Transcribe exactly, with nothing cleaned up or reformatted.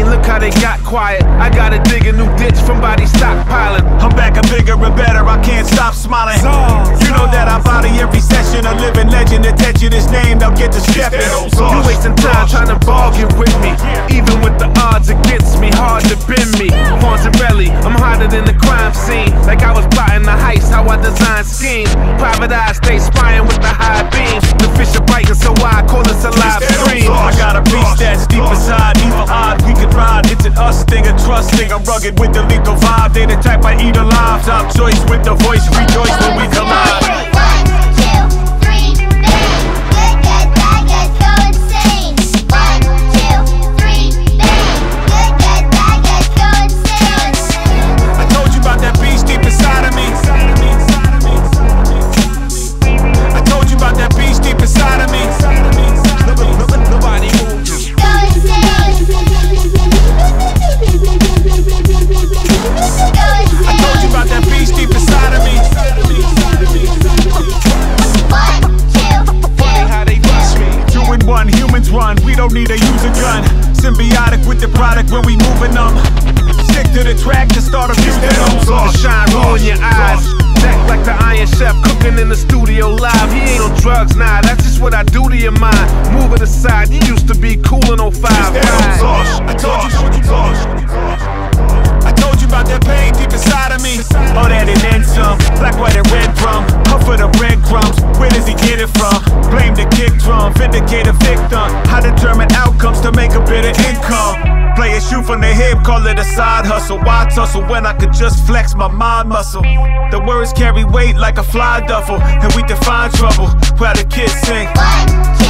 and look how they got quiet. I gotta dig a new ditch from body stockpiling. I'm back and bigger and better, I can't stop smiling. You know that I body every session, a living legend. Attention is named, I'll get to stepping. You wasting time trying to bargain with me. Even with the odds against me, hard to bend me. Fonzarelli, I'm hotter than the crime scene. Like I was plotting the heist, how I design schemes. Private eyes stay spying with the high beam. The fish are biting, so I call this a live stream. I got a beast that's deep inside, evil odd, we can ride. It's an us thing, a trust thing. I'm rugged with the lethal vibe. They the type I eat alive. Top choice with the voice, rejoice when we collide. Need to use a gun, symbiotic with the product when we moving them. Stick to the track to start a music. The shine ruin your eyes. Act like the Iron Chef cooking in the studio live. He ain't on drugs, nah, that's just what I do to your mind. Move it aside, you used to be cool in oh five. I told you, I told you about that pain deep inside of me. Oh, that and then some. Black, white, and red drum. Huff for the breadcrumbs. Where does he get it from? Blame the kick drum, vindicate a victim. I determine outcomes to make a bit of income. Play a shoe from the hip, call it a side hustle. Why tussle when I could just flex my mind muscle? The words carry weight like a fly duffel, and we define trouble while the kids sing.